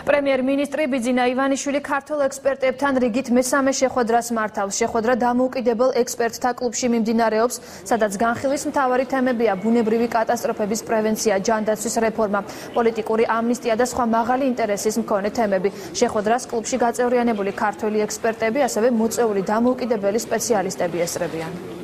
პრემიერ-მინისტრი ბიძინა ივანიშვილი ქართულ ექსპერტებთან რიგით მესამე შეხვედრას მართავს. შეხვედრა დამოუკიდებელ ექსპერტთა კლუბში მიმდინარეობს, სადაც განხილვის მთავარი თემებია ბუნებრივი კატასტროფების პრევენცია, ჯანდაცვის რეფორმა, პოლიტიკური ამნისტია და სხვა მაღალი ინტერესის მქონე თემები. შეხვედრას კლუბში გაწევრიანებული ქართველი ექსპერტები, ასევე მოწვეული დამოუკიდებელი სპეციალისტები ესწრებიან.